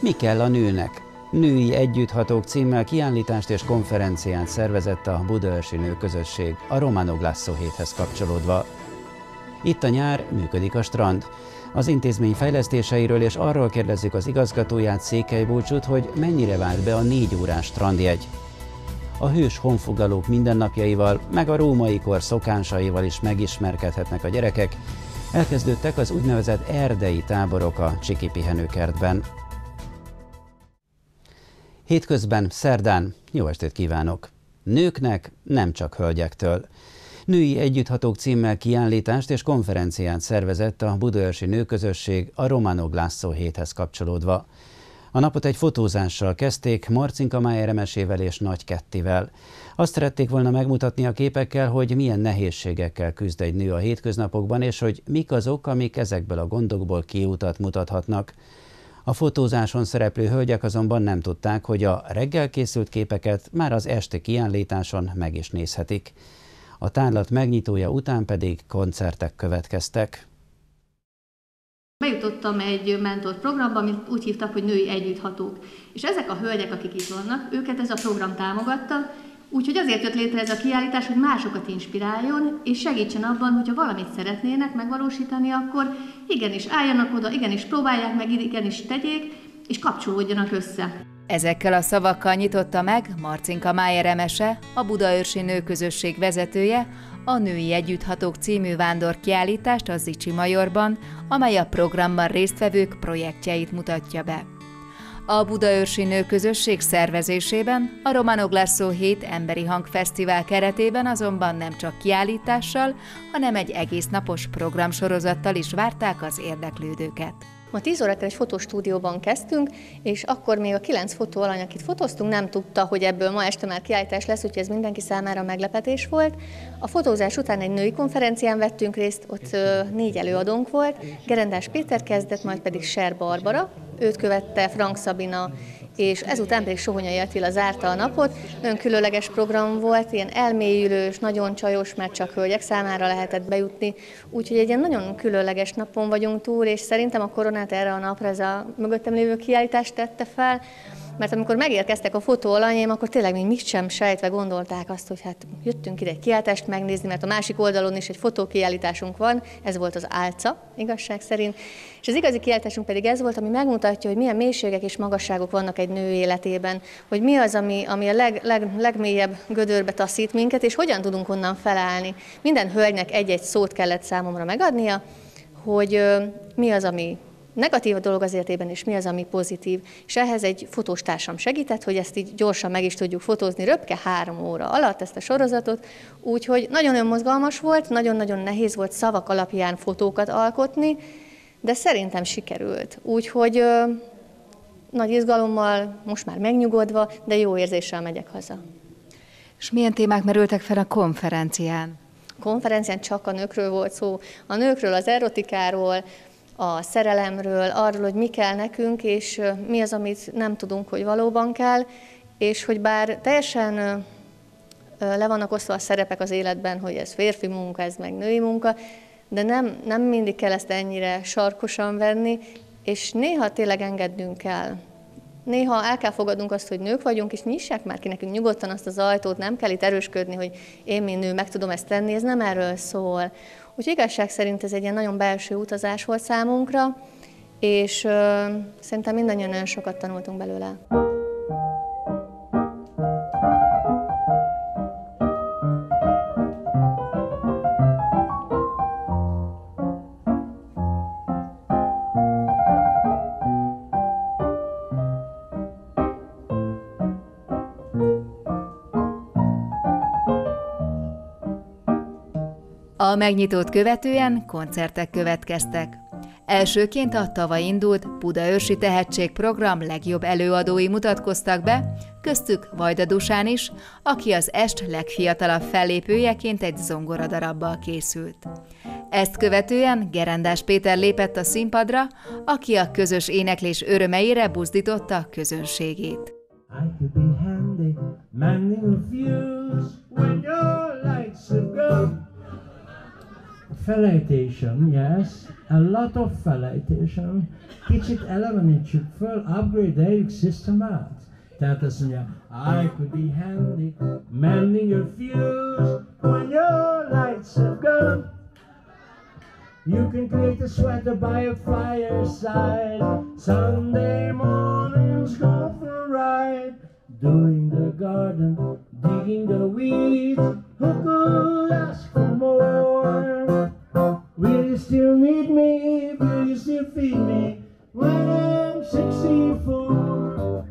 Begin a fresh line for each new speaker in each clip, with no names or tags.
Mi kell a nőnek? Női Együtthatók címmel kiállítást és konferenciát szervezett a Budaörsi Nőközösség a Romano Glasso héthez kapcsolódva. Itt a nyár, működik a strand. Az intézmény fejlesztéseiről és arról kérdezzük az igazgatóját, Székely Bulcsút, hogy mennyire vált be a 4 órás strandjegy. A hős honfoglalók mindennapjaival, meg a római kor szokánsaival is megismerkedhetnek a gyerekek. Elkezdődtek az úgynevezett erdei táborok a Csiki pihenőkertben. Hétközben, szerdán, jó estét kívánok! Nőknek, nem csak hölgyektől. Női Együtthatók címmel kiállítást és konferenciát szervezett a Budaörsi Nőközösség a Romano Glasso héthez kapcsolódva. A napot egy fotózással kezdték Marcinka Májer-Emesével és Nagy Kettivel. Azt szerették volna megmutatni a képekkel, hogy milyen nehézségekkel küzd egy nő a hétköznapokban, és hogy mik azok, amik ezekből a gondokból kiutat mutathatnak. A fotózáson szereplő hölgyek azonban nem tudták, hogy a reggel készült képeket már az esti kiállításon meg is nézhetik. A tárlat megnyitója után pedig koncertek következtek.
Bejutottam egy mentorprogramba, amit úgy hívtak, hogy Női Együtthatók. És ezek a hölgyek, akik itt vannak, őket ez a program támogatta, úgyhogy azért jött létre ez a kiállítás, hogy másokat inspiráljon, és segítsen abban, hogyha valamit szeretnének megvalósítani, akkor igenis álljanak oda, igenis próbálják meg, igenis tegyék, és kapcsolódjanak össze.
Ezekkel a szavakkal nyitotta meg Marcinka Májer-Emese, a Budaörsi Nőközösség vezetője, a Női Együtthatók című vándorkiállítást a Zichy Majorban, amely a programban résztvevők projektjeit mutatja be. A Budaörsi Nőközösség szervezésében a Romano Glasso hét emberi hangfesztivál keretében azonban nem csak kiállítással, hanem egy egész napos programsorozattal is várták az érdeklődőket.
Ma 10 órakor egy fotostúdióban kezdtünk, és akkor még a 9 fotóalany, akit fotóztunk, nem tudta, hogy ebből ma este már kiállítás lesz, úgyhogy ez mindenki számára meglepetés volt. A fotózás után egy női konferencián vettünk részt, ott 4 előadónk volt. Gerendás Péter kezdett, majd pedig Ser Barbara, őt követte Frank Szabina, és ezután pedig Sohonyai Attila zárta a napot. Nagyon különleges program volt, ilyen elmélyülős, nagyon csajos, mert csak hölgyek számára lehetett bejutni. Úgyhogy egy ilyen nagyon különleges napon vagyunk túl, és szerintem a koronát erre a napra ez a mögöttem lévő kiállítást tette fel, mert amikor megérkeztek a fotóalanyaim, akkor tényleg még sem sejtve gondolták azt, hogy hát jöttünk ide egy kiállítást megnézni, mert a másik oldalon is egy fotókiállításunk van, ez volt az álca, igazság szerint. És az igazi kiállításunk pedig ez volt, ami megmutatja, hogy milyen mélységek és magasságok vannak egy nő életében, hogy mi az, ami a legmélyebb gödörbe taszít minket, és hogyan tudunk onnan felállni. Minden hölgynek egy-egy szót kellett számomra megadnia, hogy mi az, ami negatív a dolog az életében, és mi az, ami pozitív. És ehhez egy fotóstársam segített, hogy ezt így gyorsan meg is tudjuk fotózni, röpke 3 óra alatt ezt a sorozatot. Úgyhogy nagyon-nagyon mozgalmas volt, nagyon-nagyon nehéz volt szavak alapján fotókat alkotni, de szerintem sikerült. Úgyhogy nagy izgalommal, most már megnyugodva, de jó érzéssel megyek haza.
És milyen témák merültek fel a konferencián?
A konferencián csak a nőkről volt szó. A nőkről, az erotikáról, a szerelemről, arról, hogy mi kell nekünk, és mi az, amit nem tudunk, hogy valóban kell, és hogy bár teljesen le vannak osztva a szerepek az életben, hogy ez férfi munka, ez meg női munka, de nem mindig kell ezt ennyire sarkosan venni, és néha tényleg engednünk kell. Néha el kell fogadnunk azt, hogy nők vagyunk, és nyissák már ki nekünk nyugodtan azt az ajtót, nem kell itt erősködni, hogy én, mint nő, meg tudom ezt tenni, ez nem erről szól. Úgyhogy igazság szerint ez egy ilyen nagyon belső utazás volt számunkra, és szerintem mindannyian nagyon sokat tanultunk belőle.
A megnyitót követően koncertek következtek. Elsőként a tavaly indult Budaörsi Tehetségprogram legjobb előadói mutatkoztak be, köztük Vajda Dusán is, aki az est legfiatalabb fellépőjeként egy zongoradarabbal készült. Ezt követően Gerendás Péter lépett a színpadra, aki a közös éneklés örömeire buzdította a közönségét.
Felejtésen, yes, a lot of felejtésen. Kicsit elevenítsük föl, upgrade-eljük systemát. Tehát azt mondja, I could be handy, mending your fuse when your lights have gone. You can create a sweater by a fireside. Sunday mornings go for a ride. Doing the garden, digging the weeds. Who could ask for more? Will you still need me? Will you still feed me when I'm 64?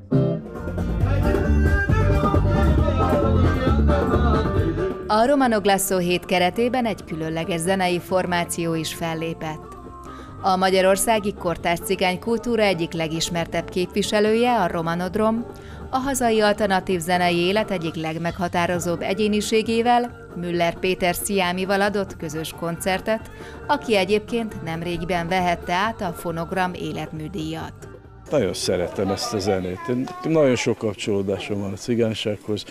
A Romanok Lasso hét keretében egy különleges zenei formáció is fellépett. A magyarországi kortárs cigánykultúra egyik legismertebb képviselője, a Romanodrom, a hazai alternatív zenei élet egyik legmeghatározóbb egyéniségével, Müller Péter Sziámival adott közös koncertet, aki egyébként nemrégiben vehette át a Fonogram életműdíjat.
Nagyon szeretem ezt a zenét. Nagyon sok kapcsolódásom van a cigánysághoz.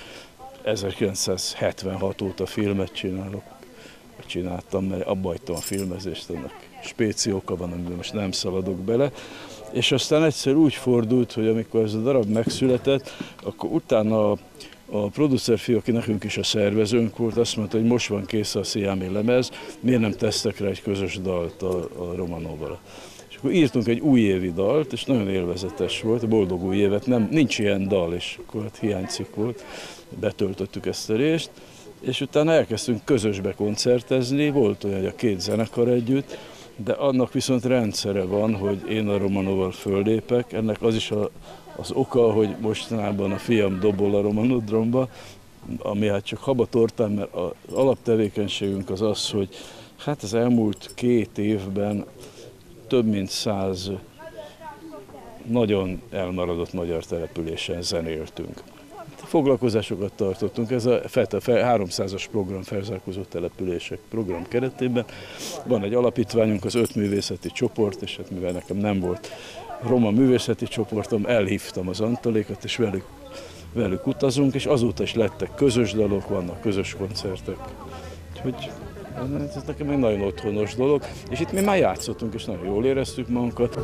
1976 óta filmet csináltam, mert abba hagytam a filmezést, annak spéci oka van, amiben most nem szaladok bele. És aztán egyszer úgy fordult, hogy amikor ez a darab megszületett, akkor utána a producer fiú, aki nekünk is a szervezőnk volt, azt mondta, hogy most van kész a Sziámi lemez, miért nem tesztek rá egy közös dalt a Romanóval. És akkor írtunk egy újévi dalt, és nagyon élvezetes volt, boldog új évet, nincs ilyen dal, és akkor hiánycikk volt, betöltöttük ezt a részt, és utána elkezdtünk közösbe koncertezni, volt olyan, hogy a két zenekar együtt, de annak viszont rendszere van, hogy én a Romanóval föllépek, ennek az is az oka, hogy mostanában a fiam dobol a Romanodromba, ami hát csak habatortán, mert az alaptevékenységünk az az, hogy hát az elmúlt 2 évben több mint 100 nagyon elmaradott magyar településen zenéltünk. Foglalkozásokat tartottunk, ez a 300-as program felzárkózó települések program keretében. Van egy alapítványunk, az 5 művészeti csoport, és hát mivel nekem nem volt roma művészeti csoportom, elhívtam az Antalékat, és velük utazunk, és azóta is lettek közös dalok, vannak közös koncertek. Úgyhogy ez nekem egy nagyon otthonos dolog, és itt mi már játszottunk, és nagyon jól éreztük magunkat.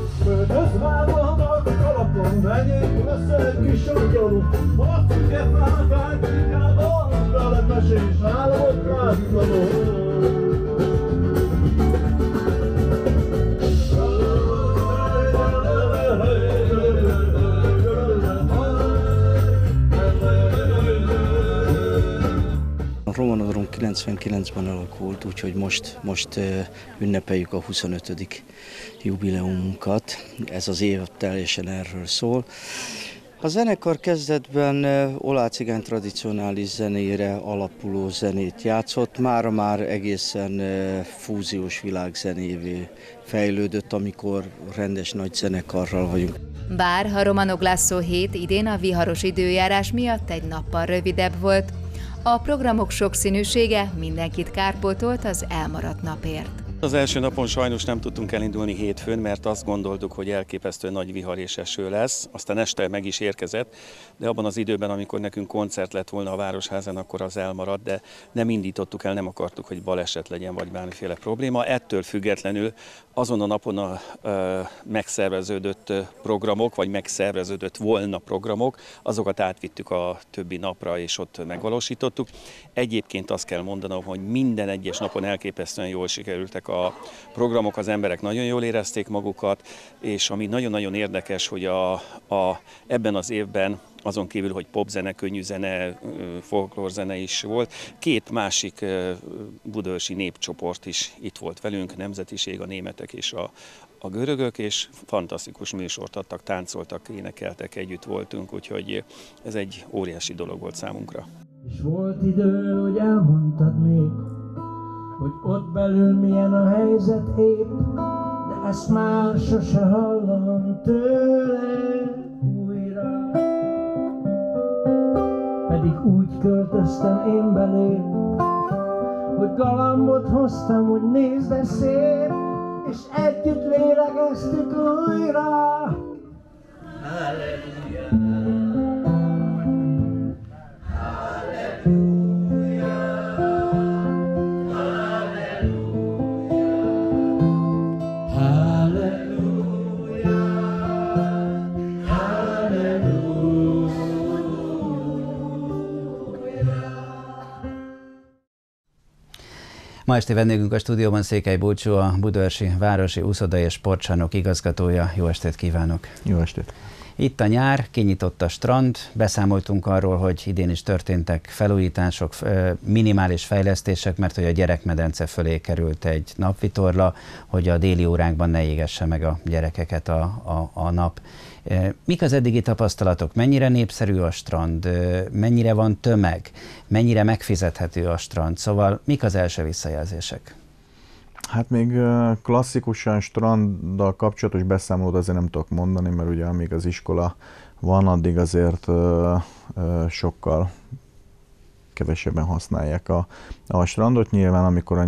A Romanodrom 99-ben alakult, úgyhogy most ünnepeljük a 25. jubileumunkat. Ez az év teljesen erről szól. A zenekar kezdetben olácigány tradicionális zenére alapuló zenét játszott, mára már egészen fúziós világzenévé fejlődött, amikor rendes nagy zenekarral vagyunk.
Bár a Romanok Lasso hét idén a viharos időjárás miatt egy nappal rövidebb volt, a programok sokszínűsége mindenkit kárpótolt az elmaradt napért.
Az első napon sajnos nem tudtunk elindulni hétfőn, mert azt gondoltuk, hogy elképesztő nagy vihar és eső lesz. Aztán este meg is érkezett, de abban az időben, amikor nekünk koncert lett volna a Városházán, akkor az elmaradt, de nem indítottuk el, nem akartuk, hogy baleset legyen, vagy bármiféle probléma. Ettől függetlenül azon a napon megszerveződött programok, vagy megszerveződött volna programok, azokat átvittük a többi napra, és ott megvalósítottuk. Egyébként azt kell mondanom, hogy minden egyes napon elképesztően jól sikerültek a programok, az emberek nagyon jól érezték magukat, és ami nagyon-nagyon érdekes, hogy ebben az évben, azon kívül, hogy popzene, könnyű zene, folklórzene is volt, 2 másik budaörsi népcsoport is itt volt velünk, nemzetiség, a németek és a görögök, és fantasztikus műsort adtak, táncoltak, énekeltek, együtt voltunk, úgyhogy ez egy óriási dolog volt számunkra.
És volt idő, hogy elmondtad még, hogy ott belül milyen a helyzet épp, de ezt már sose hallom tőle újra. Pedig úgy költöztem én belé, hogy galambot hoztam, hogy nézd, de szép, és együtt lélegeztük újra. Halleluja. Halleluja. Halleluja.
Ma este vendégünk a stúdióban Székely Bulcsú, a Budaörsi Városi Úszoda és Sportcsarnok igazgatója. Jó estét kívánok!
Jó estét!
Itt a nyár, kinyitott a strand, beszámoltunk arról, hogy idén is történtek felújítások, minimális fejlesztések, mert hogy a gyerekmedence fölé került egy napvitorla, hogy a déli órákban ne égesse meg a gyerekeket a nap. Mik az eddigi tapasztalatok? Mennyire népszerű a strand? Mennyire van tömeg? Mennyire megfizethető a strand? Szóval mik az első visszajelzések?
Hát még klasszikusan stranddal kapcsolatos beszámolót azért nem tudok mondani, mert ugye amíg az iskola van, addig azért sokkal kevesebben használják a strandot. Nyilván amikor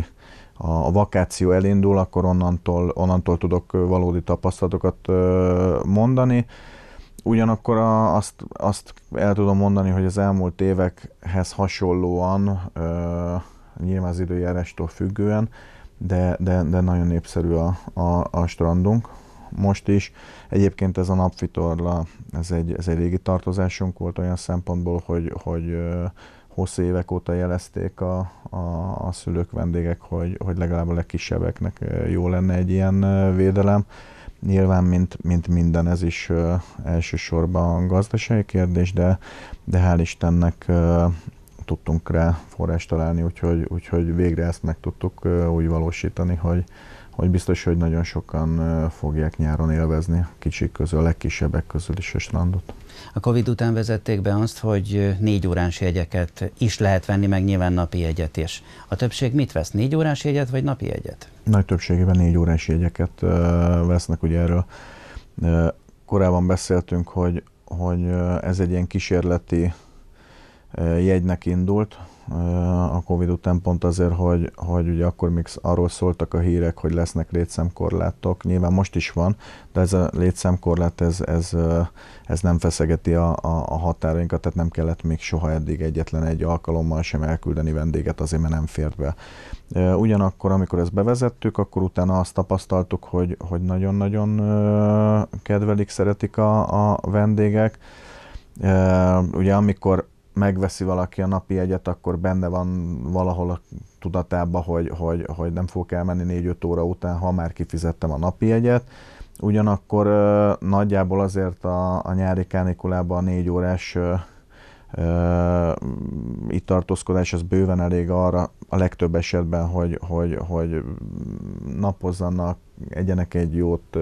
a vakáció elindul, akkor onnantól tudok valódi tapasztalatokat mondani. Ugyanakkor azt el tudom mondani, hogy az elmúlt évekhez hasonlóan, nyilván az időjárástól függően, de nagyon népszerű a strandunk most is. Egyébként ez a napvitorla, ez egy régi tartozásunk volt olyan szempontból, hogy hosszú évek óta jelezték a szülők, vendégek, hogy legalább a legkisebbeknek jó lenne egy ilyen védelem. Nyilván, mint minden, ez is elsősorban gazdasági kérdés, de hál' Istennek tudtunk rá forrást találni, úgyhogy végre ezt meg tudtuk úgy valósítani, hogy biztos, hogy nagyon sokan fogják nyáron élvezni, kicsik közül, a legkisebbek közül is a strandot.
A Covid után vezették be azt, hogy 4 órás jegyeket is lehet venni, meg nyilván napi jegyet is. A többség mit vesz? 4 órás jegyet, vagy napi jegyet?
Nagy többségében 4 órás jegyeket vesznek, ugye erről korábban beszéltünk, hogy ez egy ilyen kísérleti jegynek indult a Covid után, pont azért, hogy ugye akkor még arról szóltak a hírek, hogy lesznek létszámkorlátok. Nyilván most is van, de ez a létszámkorlát ez nem feszegeti a határainkat, tehát nem kellett még soha eddig egyetlen egy alkalommal sem elküldeni vendéget azért, mert nem fért be. Ugyanakkor, amikor ezt bevezettük, akkor utána azt tapasztaltuk, hogy nagyon-nagyon kedvelik, szeretik a vendégek. Ugye amikor megveszi valaki a napi jegyet, akkor benne van valahol a tudatában, hogy nem fogok elmenni 4-5 óra után, ha már kifizettem a napi jegyet. Ugyanakkor nagyjából azért a nyári kánikulában a 4 órás itt tartózkodás az bőven elég arra a legtöbb esetben, hogy napozzanak, egyenek egy jót,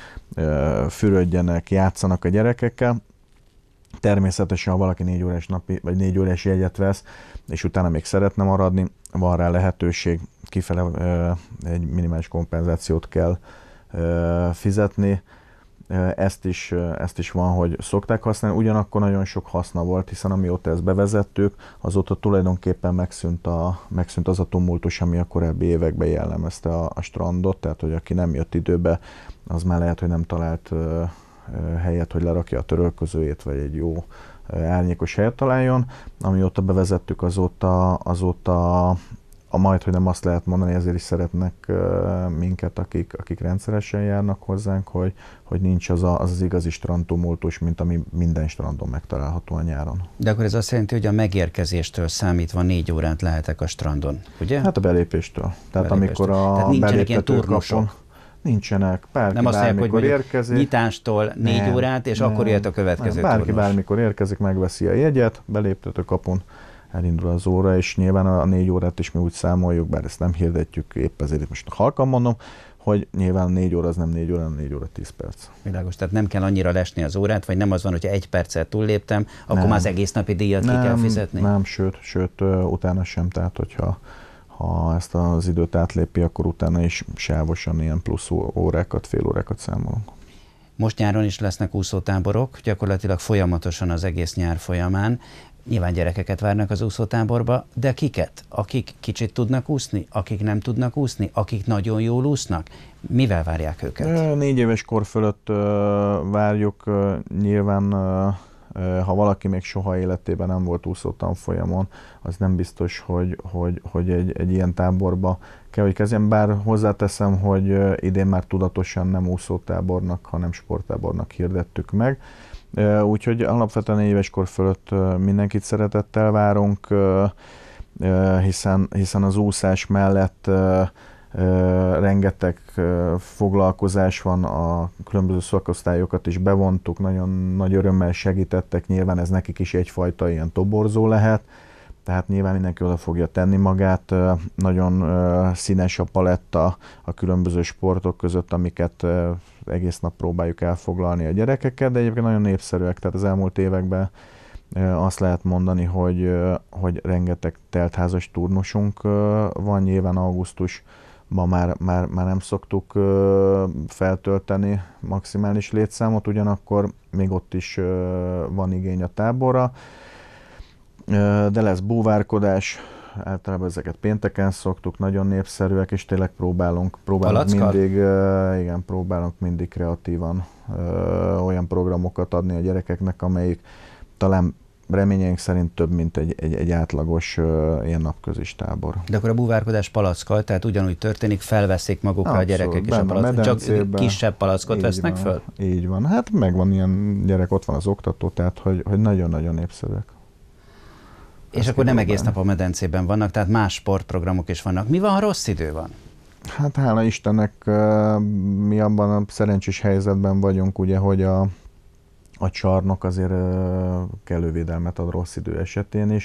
fürödjenek, játszanak a gyerekekkel. Természetesen, ha valaki 4 órás napi vagy 4 órás jegyet vesz, és utána még szeretne maradni, van rá lehetőség, kifele egy minimális kompenzációt kell fizetni. Ezt is van, hogy szokták használni, ugyanakkor nagyon sok haszna volt, hiszen amióta ezt bevezettük, azóta tulajdonképpen megszűnt az a tumultus, ami a korábbi években jellemezte a strandot, tehát hogy aki nem jött időbe, az már lehet, hogy nem talált helyet, hogy lerakja a törölközőjét, vagy egy jó árnyékos helyet találjon. Amióta bevezettük, azóta majdhogy nem azt lehet mondani, ezért is szeretnek minket, akik rendszeresen járnak hozzánk, hogy nincs az igazi strandtumultus, mint ami minden strandon megtalálható a nyáron. De
akkor ez azt jelenti, hogy a megérkezéstől számítva 4 órát lehetek a strandon, ugye?
Hát a belépéstől. Tehát amikor a beléptetőkapon nincsenek, bárki bármikor érkezik.
Nyitástól 4 órát, és akkor jöhet a következő
bárki
turnus.
Bármikor érkezik, megveszi a jegyet, beléptetőkapon elindul az óra, és nyilván a 4 órát is mi úgy számoljuk, bár ezt nem hirdetjük, épp ezért most halkan mondom, hogy nyilván 4 óra az nem 4 óra, hanem 4 óra 10 perc.
Világos, tehát nem kell annyira lesni az órát, vagy nem az van, hogyha 1 perccel túlléptem, akkor már az egész napi díjat ki kell fizetni?
Nem, sőt, utána sem, tehát hogyha ezt az időt átlépi, akkor utána is sávosan ilyen plusz órákat, fél órákat számolunk.
Most nyáron is lesznek úszótáborok, gyakorlatilag folyamatosan az egész nyár folyamán. Nyilván gyerekeket várnak az úszótáborba, de kiket? Akik kicsit tudnak úszni, akik nem tudnak úszni, akik nagyon jól úsznak? Mivel várják őket?
4 éves kor fölött várjuk, nyilván ha valaki még soha életében nem volt úszótanfolyamon, az nem biztos, hogy egy ilyen táborba kell, hogy kezdjen. Bár hozzáteszem, hogy idén már tudatosan nem úszótábornak, hanem sporttábornak hirdettük meg. Úgyhogy alapvetően 4 éves kor fölött mindenkit szeretettel várunk. hiszen az úszás mellett rengeteg foglalkozás van, a különböző szakosztályokat is bevontuk, nagyon nagy örömmel segítettek, nyilván ez nekik is egyfajta ilyen toborzó lehet, tehát nyilván mindenki oda fogja tenni magát, nagyon színes a paletta a különböző sportok között, amiket egész nap próbáljuk elfoglalni a gyerekeket, de egyébként nagyon népszerűek, tehát az elmúlt években azt lehet mondani, hogy rengeteg teltházas turnusunk van, nyilván augusztusban már nem szoktuk feltölteni maximális létszámot, ugyanakkor még ott is van igény a táborra, de lesz búvárkodás, általában ezeket pénteken szoktuk, nagyon népszerűek, és tényleg próbálunk mindig kreatívan olyan programokat adni a gyerekeknek, amelyik talán reményeink szerint több, mint egy átlagos ilyen napközis tábor.
De akkor a búvárkodás palackkal, tehát ugyanúgy történik, felveszik magukra a gyerekek és a palackot, csak kisebb palackot vesznek föl?
Így van, hát megvan ilyen gyerek, ott van az oktató, tehát hogy nagyon-nagyon népszerűek.
És akkor nem egész nap a medencében vannak, tehát más sportprogramok is vannak. Mi van, ha rossz idő van?
Hát hála Istennek mi abban a szerencsés helyzetben vagyunk, ugye, hogy a csarnok azért kellő védelmet ad rossz idő esetén is.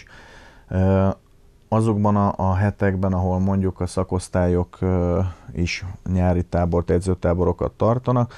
Azokban a hetekben, ahol mondjuk a szakosztályok is nyári tábort, edzőtáborokat tartanak,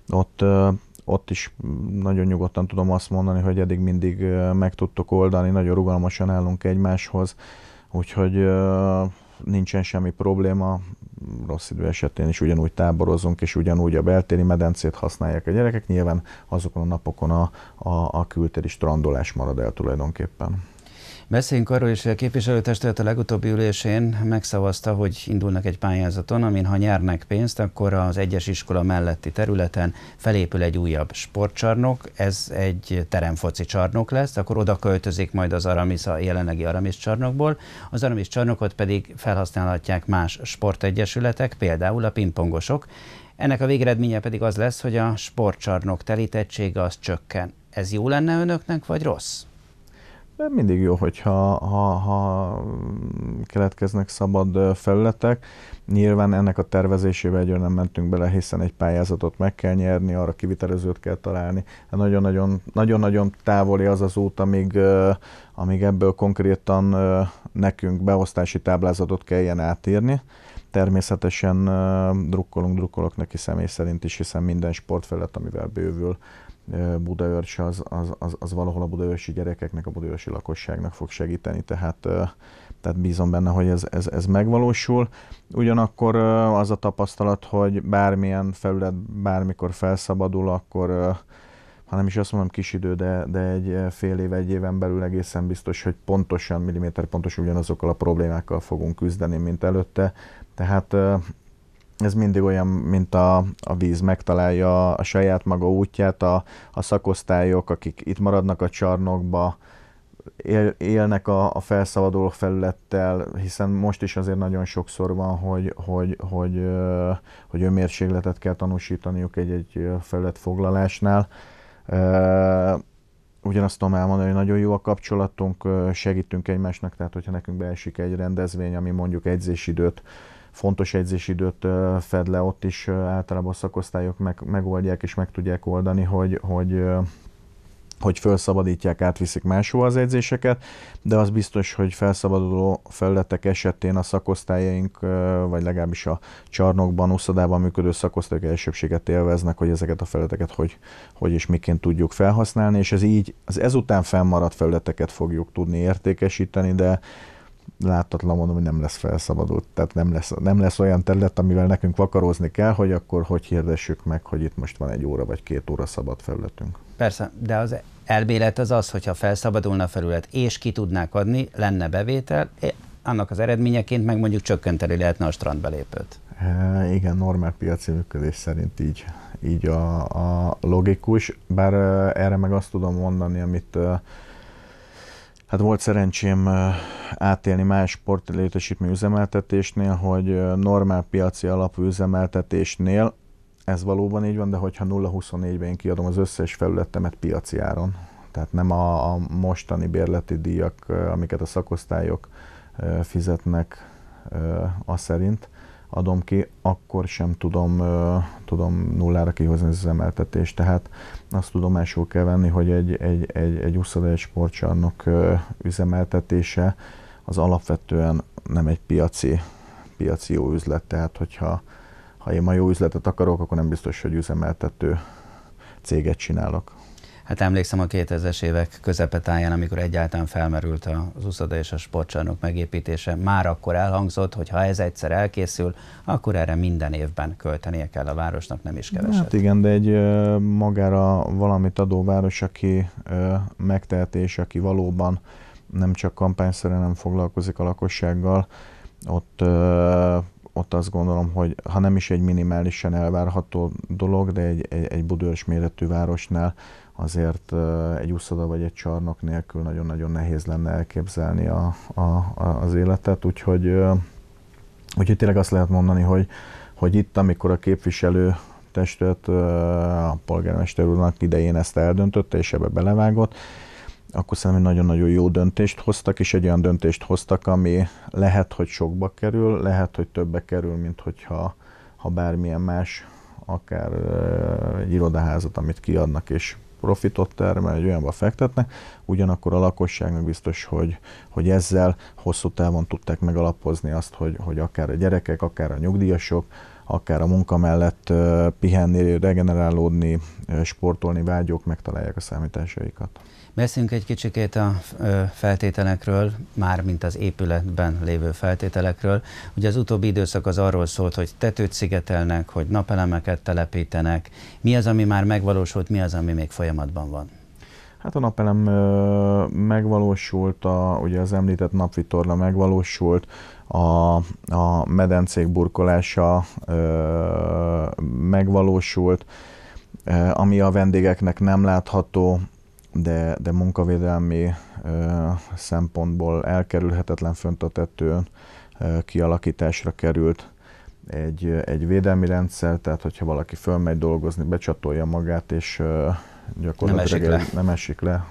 ott is nagyon nyugodtan tudom azt mondani, hogy eddig mindig meg tudtok oldani, nagyon rugalmasan állunk egymáshoz, úgyhogy nincsen semmi probléma, rossz idő esetén is ugyanúgy táborozunk, és ugyanúgy a beltéri medencét használják a gyerekek, nyilván azokon a napokon a kültéri strandolás marad el tulajdonképpen.
Beszéljünk arról is, hogy a képviselőtestület a legutóbbi ülésén megszavazta, hogy indulnak egy pályázaton, amin ha nyernek pénzt, akkor az egyes iskola melletti területen felépül egy újabb sportcsarnok, ez egy teremfoci csarnok lesz, akkor oda költözik majd az Aramis a jelenlegi Aramis csarnokból, az Aramis csarnokot pedig felhasználhatják más sportegyesületek, például a pingpongosok. Ennek a végeredménye pedig az lesz, hogy a sportcsarnok telítettsége az csökken. Ez jó lenne önöknek, vagy rossz?
Mindig jó, hogyha keletkeznek szabad felületek. Nyilván ennek a tervezésébe egyre nem mentünk bele, hiszen egy pályázatot meg kell nyerni, arra kivitelezőt kell találni. Nagyon-nagyon távoli az az út, amíg ebből konkrétan nekünk beosztási táblázatot kelljen átírni. Természetesen drukkolok neki személy szerint is, hiszen minden sportfelület, amivel bővül Budaörs, az valahol a budaörsi gyerekeknek, a budaörsi lakosságnak fog segíteni, tehát bízom benne, hogy ez megvalósul. Ugyanakkor az a tapasztalat, hogy bármilyen felület bármikor felszabadul, akkor ha nem is azt mondom kis idő, de egy fél év, egy éven belül egészen biztos, hogy pontosan, milliméter pontosan ugyanazokkal a problémákkal fogunk küzdeni, mint előtte. Tehát ez mindig olyan, mint a víz, megtalálja a saját maga útját, a szakosztályok, akik itt maradnak a csarnokba, élnek a felszabaduló felülettel, hiszen most is azért nagyon sokszor van, hogy önmérsékletet kell tanúsítaniuk egy felület foglalásnál. Ugyanazt tudom elmondani, hogy nagyon jó a kapcsolatunk, segítünk egymásnak, tehát hogyha nekünk beesik egy rendezvény, ami mondjuk fontos edzésidőt fed le, ott is általában a szakosztályok megoldják és meg tudják oldani, hogy felszabadítják, átviszik máshova az edzéseket, de az biztos, hogy felszabaduló felületek esetén a szakosztályaink, vagy legalábbis a csarnokban, úszodában működő szakosztályok elsőbséget élveznek, hogy ezeket a felületeket hogy és miként tudjuk felhasználni, és ez így az ezután fennmaradt felületeket fogjuk tudni értékesíteni, de láthatatlan mondom, hogy nem lesz felszabadult, tehát nem lesz olyan terület, amivel nekünk vakarózni kell, hogy akkor hogy hirdessük meg, hogy itt most van 1 óra vagy 2 óra szabad felületünk.
Persze, de az elmélet az, hogyha felszabadulna a felület és ki tudnák adni, lenne bevétel, annak az eredményeként meg mondjuk csökkenteni lehetne a strandbelépőt.
Igen, normál piaci működés szerint így a logikus, bár erre meg azt tudom mondani, amit hát volt szerencsém átélni más sportlétesítmény üzemeltetésnél, hogy normál piaci alapú üzemeltetésnél ez valóban így van, de hogyha 0-24-ben én kiadom az összes felületemet piaci áron, tehát nem a mostani bérleti díjak, amiket a szakosztályok fizetnek, az szerint adom ki, akkor sem tudom nullára kihozni az üzemeltetést. Tehát azt tudomásul kell venni, hogy egy úszoda, egy sportcsarnok üzemeltetése az alapvetően nem egy piaci jó üzlet. Tehát, ha én ma jó üzletet akarok, akkor nem biztos, hogy üzemeltető céget csinálok.
Hát emlékszem a 2000-es évek közepetáján, amikor egyáltalán felmerült az úszoda és a sportcsarnok megépítése, már akkor elhangzott, hogy ha ez egyszer elkészül, akkor erre minden évben költenie kell a városnak, nem is keveset.
Hát igen, de egy magára valamit adó város, aki megteheti, és aki valóban nem csak kampányszerűen nem foglalkozik a lakossággal, ott azt gondolom, hogy ha nem is egy minimálisan elvárható dolog, de egy Budaörs méretű városnál azért egy úszoda vagy egy csarnok nélkül nagyon-nagyon nehéz lenne elképzelni az életet, úgyhogy tényleg azt lehet mondani, hogy itt, amikor a képviselő testület a polgármester úrnak idején ezt eldöntötte, és ebbe belevágott, akkor szerintem nagyon-nagyon jó döntést hoztak, és egy olyan döntést hoztak, ami lehet, hogy sokba kerül, lehet, hogy többbe kerül, mint hogyha bármilyen más, akár egy irodaházat, amit kiadnak, és profitot termel, egy olyanba fektetnek, ugyanakkor a lakosságnak biztos, hogy ezzel hosszú távon tudták megalapozni azt, hogy akár a gyerekek, akár a nyugdíjasok, akár a munka mellett pihenni, regenerálódni, sportolni vágyók megtalálják a számításaikat.
Beszéljünk egy kicsikét a feltételekről, mármint az épületben lévő feltételekről. Ugye az utóbbi időszak az arról szólt, hogy tetőt szigetelnek, hogy napelemeket telepítenek. Mi az, ami már megvalósult, mi az, ami még folyamatban van?
Hát a napelem megvalósult, ugye az említett napvitorla megvalósult, a medencék burkolása megvalósult, ami a vendégeknek nem látható, de munkavédelmi szempontból elkerülhetetlen fönt a tetőn kialakításra került egy védelmi rendszer, tehát hogyha valaki fölmegy dolgozni, becsatolja magát, és gyakorlatilag nem esik le.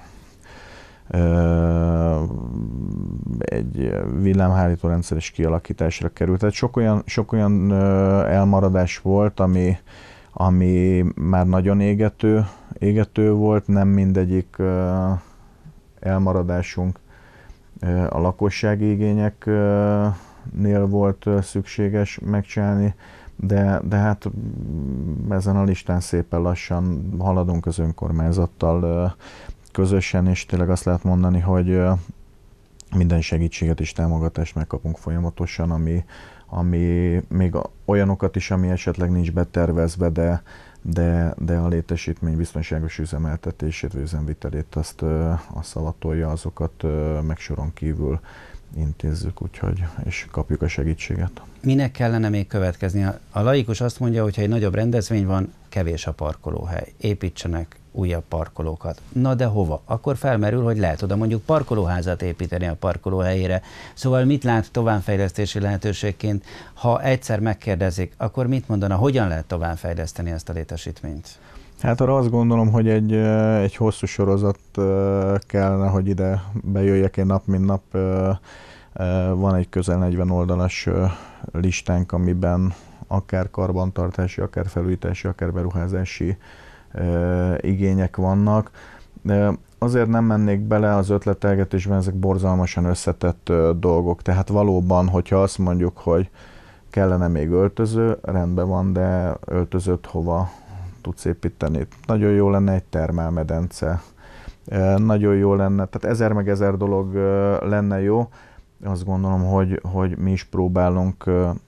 Egy villámhárító rendszer is kialakításra került. Tehát sok olyan elmaradás volt, ami már nagyon égető volt, nem mindegyik elmaradásunk a lakossági igényeknél volt szükséges megcsinálni, de hát ezen a listán szépen lassan haladunk az önkormányzattal közösen, és tényleg azt lehet mondani, hogy minden segítséget és támogatást megkapunk folyamatosan, ami még olyanokat is, ami esetleg nincs betervezve, de a létesítmény biztonságos üzemeltetését, vagy üzemvitelét azt szavatolja, azokat meg soron kívül intézzük, és kapjuk a segítséget.
Minek kellene még következni? A laikus azt mondja, hogy ha egy nagyobb rendezvény van, kevés a parkolóhely. Építsenek újabb parkolókat. Na de hova? Akkor felmerül, hogy lehet oda mondjuk parkolóházat építeni a parkolóhelyére. Szóval mit lát továbbfejlesztési lehetőségként? Ha egyszer megkérdezik, akkor mit mondana, hogyan lehet továbbfejleszteni ezt a létesítményt?
Hát arra azt gondolom, hogy egy hosszú sorozat kellene, hogy ide bejöjjek én nap, mint nap. Van egy közel 40 oldalas listánk, amiben akár karbantartási, akár felújítási, akár beruházási igények vannak. Azért nem mennék bele az ötletelgetésben, ezek borzalmasan összetett dolgok. Tehát valóban, hogyha azt mondjuk, hogy kellene még öltöző, rendben van, de öltözőt hova tudsz építeni? Nagyon jó lenne egy termálmedence. Nagyon jó lenne, tehát 1000 dolog lenne jó. Azt gondolom, hogy mi is próbálunk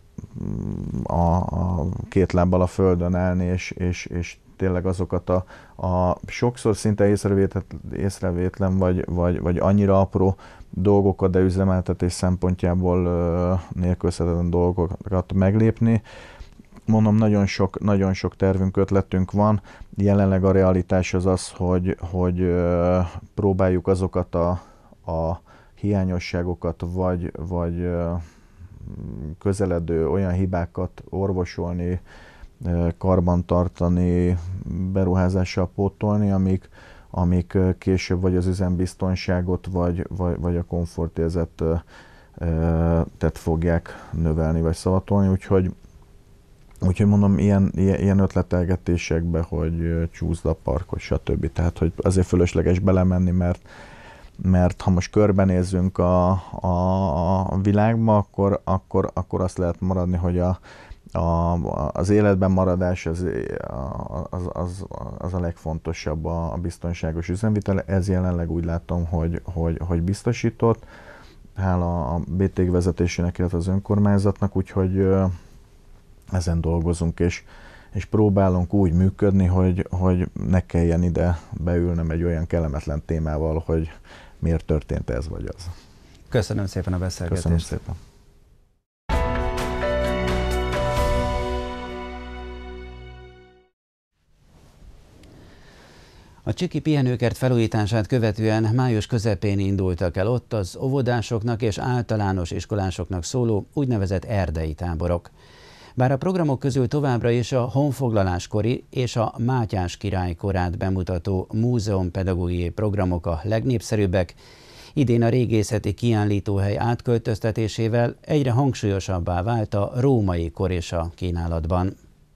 a két lábbal a földön állni, és tényleg azokat a sokszor szinte észrevétlen, vagy annyira apró dolgokat, de üzemeltetés szempontjából nélkülözhetetlen dolgokat meglépni. Mondom, nagyon sok tervünk, ötletünk van. Jelenleg a realitás az, hogy próbáljuk azokat a hiányosságokat, vagy közeledő olyan hibákat orvosolni, karbantartani, beruházással pótolni, amik később vagy az üzembiztonságot, vagy a komfortérzet tehát fogják növelni vagy szavatolni, úgyhogy mondom, ilyen ötletelgetésekbe, hogy csúszdapark, hogy stb. Tehát, hogy azért fölösleges belemenni, mert ha most körbenézzünk a világba, akkor azt lehet maradni, hogy az életben maradás az a legfontosabb a biztonságos üzemvitel. Ez jelenleg úgy látom, hogy biztosított, hála a BTG vezetésének, illetve az önkormányzatnak, úgyhogy ezen dolgozunk, és próbálunk úgy működni, hogy ne kelljen ide beülnöm egy olyan kellemetlen témával, hogy miért történt ez vagy az.
Köszönöm szépen a beszélgetést.
Köszönöm szépen.
A Csiki pihenőkert felújítását követően május közepén indultak el ott az óvodásoknak és általános iskolásoknak szóló úgynevezett erdei táborok. Bár a programok közül továbbra is a honfoglaláskori és a Mátyás király korát bemutató múzeumpedagógiai programok a legnépszerűbbek, idén a régészeti kiállítóhely átköltöztetésével egyre hangsúlyosabbá vált a római kor is a kínálatban.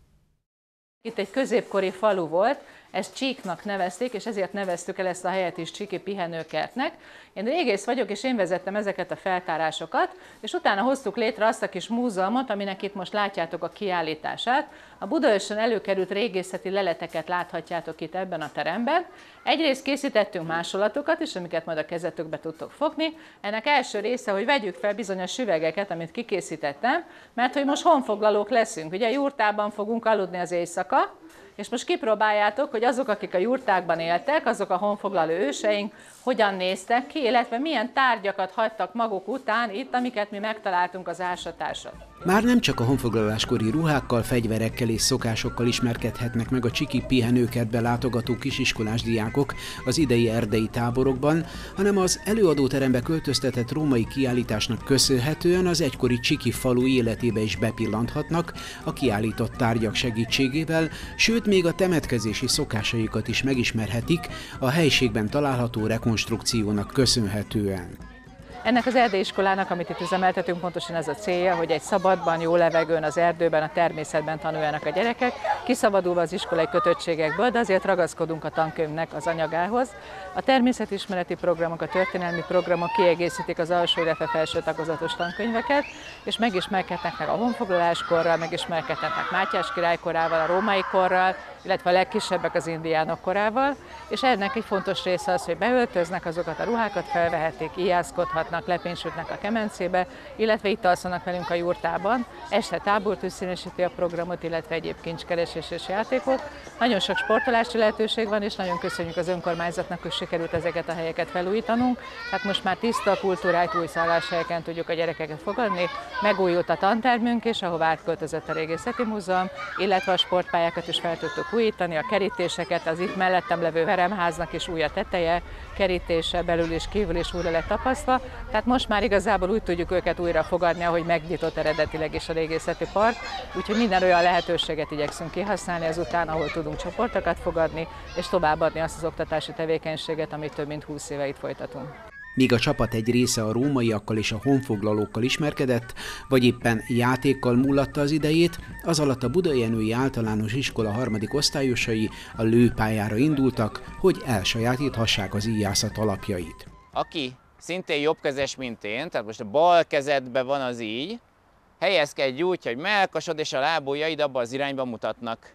Itt egy középkori falu volt, ezt Csíknak nevezték, és ezért neveztük el ezt a helyet is Csiki pihenőkertnek. Én régész vagyok, és én vezettem ezeket a feltárásokat, és utána hoztuk létre azt a kis múzeumot, aminek itt most látjátok a kiállítását. A Budaörsön előkerült régészeti leleteket láthatjátok itt ebben a teremben. Egyrészt készítettünk másolatokat is, amiket majd a kezetökbe tudtok fogni. Ennek első része, hogy vegyük fel bizonyos süvegeket, amit kikészítettem, mert hogy most honfoglalók leszünk. Ugye jurtában fogunk aludni az éjszaka, és most kipróbáljátok, hogy azok, akik a jurtákban éltek, azok a honfoglaló őseink, hogyan néztek ki, illetve milyen tárgyakat hagytak maguk után itt, amiket mi megtaláltunk az ásatáson.
Már nem csak a honfoglaláskori ruhákkal, fegyverekkel és szokásokkal ismerkedhetnek meg a Csiki pihenőkertbe látogató kisiskolás diákok az idei erdei táborokban, hanem az előadóterembe költöztetett római kiállításnak köszönhetően az egykori Csiki falu életébe is bepillanthatnak a kiállított tárgyak segítségével, sőt még a temetkezési szokásaikat is megismerhetik a helységben található rekonstrukciónak köszönhetően.
Ennek az erdei iskolának, amit itt üzemeltetünk, pontosan ez a célja, hogy egy szabadban, jó levegőn, az erdőben, a természetben tanuljanak a gyerekek, kiszabadulva az iskolai kötöttségekből, de azért ragaszkodunk a tankönyvnek az anyagához. A természetismereti programok, a történelmi programok kiegészítik az alsó, illetve felső tagozatos tankönyveket, és megismerkednek meg a honfoglaláskorral, megismerkednek Mátyás király korával, a római korral, illetve a legkisebbek az indiánok korával, és ennek egy fontos része az, hogy beöltöznek, azokat a ruhákat felvehetik, ijászkodhatnak, lepénysütnek a kemencébe, illetve itt alszanak velünk a jurtában. Este tábortűz színesíti a programot, illetve egyéb kincskeresés és játékok. Nagyon sok sportolási lehetőség van, és nagyon köszönjük az önkormányzatnak, hogy sikerült ezeket a helyeket felújítanunk. Tehát most már tiszta, kultúrált új szálláshelyeken tudjuk a gyerekeket fogadni. Megújult a tantermünk is, ahová átköltözött a Régészeti Múzeum, illetve a sportpályákat is fel tudtuk újítani, a kerítéseket, az itt mellettem levő veremháznak is új a teteje, kerítése belül és kívül is újra lett tapasztva. Tehát most már igazából úgy tudjuk őket újra fogadni, ahogy megnyitott eredetileg is a régészeti park, úgyhogy minden olyan lehetőséget igyekszünk kihasználni ezután, ahol tudunk csoportokat fogadni, és továbbadni azt az oktatási tevékenységet, amit több mint 20 éve itt folytatunk.
Míg a csapat egy része a rómaiakkal és a honfoglalókkal ismerkedett, vagy éppen játékkal múlatta az idejét, az alatt a Budai Jenői Általános Iskola harmadik osztályosai a lőpályára indultak, hogy elsajátíthassák az íjászat alapjait.
Aki szintén jobbkezes, mint én, tehát most a bal kezedben van az íj, helyezkedj úgy, hogy mellkasod és a lábujjaid abba az irányba mutatnak.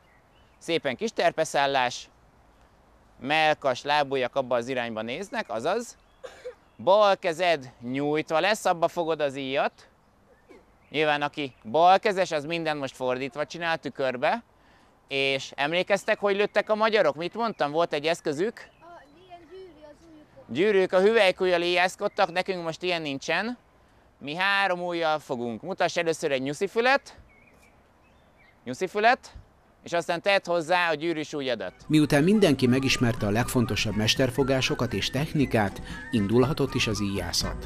Szépen kis terpeszállás, mellkas, lábujjak abba az irányba néznek, azaz. Bal kezed nyújtva lesz, abba fogod az íjat. Nyilván aki balkezes, az mindent most fordítva csinál, tükörbe. És emlékeztek, hogy lőttek a magyarok? Mit mondtam? Volt egy eszközük? Gyűrűk, a hüvelykujjal íjászkodtak, nekünk most ilyen nincsen. Mi 3 ujjal fogunk. Mutass először egy nyuszifület. És aztán tedd hozzá a gyűrűs ujjadat.
Miután mindenki megismerte a legfontosabb mesterfogásokat és technikát, indulhatott is az íjászat.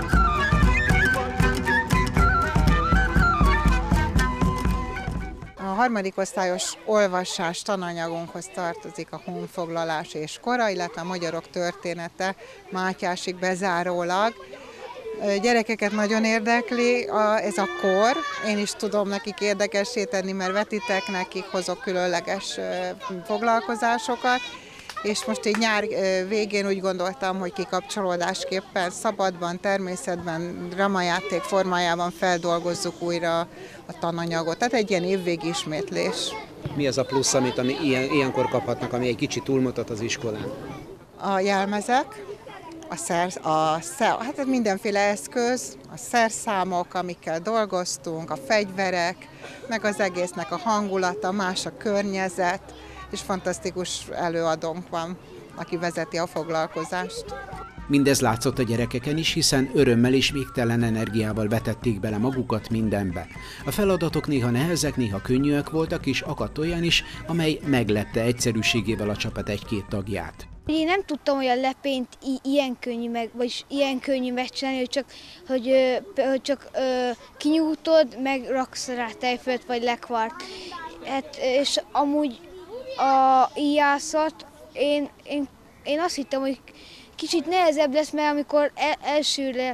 A
harmadik osztályos olvasás tananyagunkhoz tartozik a honfoglalás és kora, illetve a magyarok története Mátyásig bezárólag. Gyerekeket nagyon érdekli ez a kor, én is tudom nekik érdekessé tenni, mert vetítek nekik, hozok különleges foglalkozásokat, és most így nyár végén úgy gondoltam, hogy kikapcsolódásképpen szabadban, természetben, dramajáték formájában feldolgozzuk újra a tananyagot. Tehát egy ilyen évvégi ismétlés.
Mi az a plusz, ami ilyenkor kaphatnak, ami egy kicsit túlmutat az iskolán?
A jelmezek, hát mindenféle eszköz, a szerszámok, amikkel dolgoztunk, a fegyverek, meg az egésznek a hangulata, más a környezet, és fantasztikus előadónk van, aki vezeti a foglalkozást.
Mindez látszott a gyerekeken is, hiszen örömmel és végtelen energiával vetették bele magukat mindenbe. A feladatok néha nehezek, néha könnyűek voltak, és akadt olyan is, amely meglepte egyszerűségével a csapat egy-két tagját.
Én nem tudtam, hogy a lepényt ilyen könnyű megcsinálni, hogy csak kinyújtod, meg raksz rá tejfölt vagy lekvart. És amúgy a íjászat, én azt hittem, hogy kicsit nehezebb lesz, mert amikor elsőre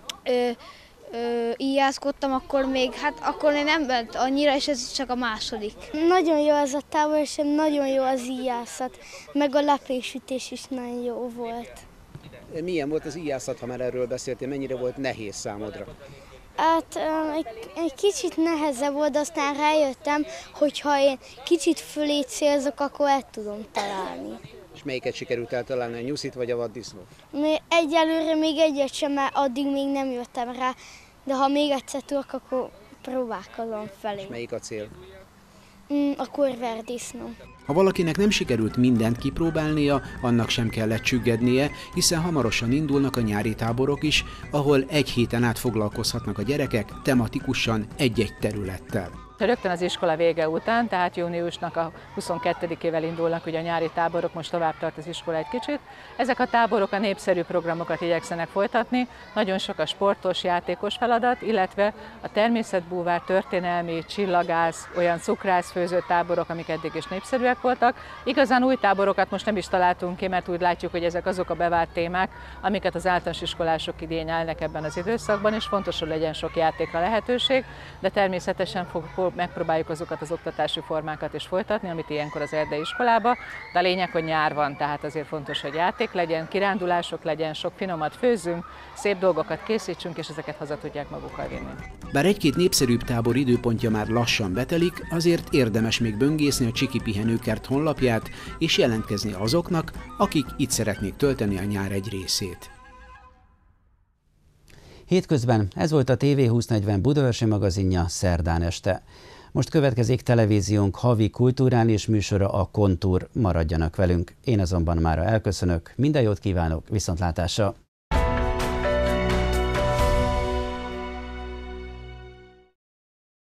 íjászkodtam, akkor akkor nem ment annyira, és ez csak a második.
Nagyon jó ez a tábor, és nagyon jó az íjászat, meg a lepésütés is nagyon jó volt.
Milyen volt az íjászat, ha már erről beszéltél, mennyire volt nehéz számodra?
Hát egy kicsit nehezebb volt, de aztán rájöttem, hogy ha én kicsit fölé célzok, akkor el tudom találni.
És melyiket sikerült eltalálni, a nyuszit vagy a vaddisznót?
Egyelőre még egyet sem, mert addig még nem jöttem rá, de ha még egyszer tudok, akkor próbálkozom felé.
És melyik a cél?
A kurverdisznó.
Ha valakinek nem sikerült mindent kipróbálnia, annak sem kellett csüggednie, hiszen hamarosan indulnak a nyári táborok is, ahol egy héten át foglalkozhatnak a gyerekek tematikusan egy-egy területtel.
Rögtön az iskola vége után, tehát júniusnak a 22-ével indulnak ugye a nyári táborok, most tovább tart az iskola egy kicsit. Ezek a táborok a népszerű programokat igyekszenek folytatni, nagyon sok a sportos, játékos feladat, illetve a természetbúvár, történelmi, csillagász, olyan cukrászfőző táborok, amik eddig is népszerűek voltak. Igazán új táborokat most nem is találtunk ki, mert úgy látjuk, hogy ezek azok a bevált témák, amiket az általános iskolások igényelnek ebben az időszakban, és fontos, hogy legyen sok játékra lehetőség, de természetesen megpróbáljuk azokat az oktatási formákat is folytatni, amit ilyenkor az erdei iskolába, de a lényeg, hogy nyár van, tehát azért fontos, hogy játék legyen, kirándulások legyen, sok finomat főzzünk, szép dolgokat készítsünk, és ezeket haza tudják magukkal vinni.
Bár egy-két népszerűbb tábor időpontja már lassan betelik, azért érdemes még böngészni a Csiki Pihenőkert honlapját, és jelentkezni azoknak, akik itt szeretnék tölteni a nyár egy részét.
Hétközben ez volt a TV2040 Budaörsi magazinja szerdán este. Most következik televíziónk havi kulturális műsora, a Kontur. Maradjanak velünk. Én azonban mára elköszönök. Minden jót kívánok, viszontlátásra!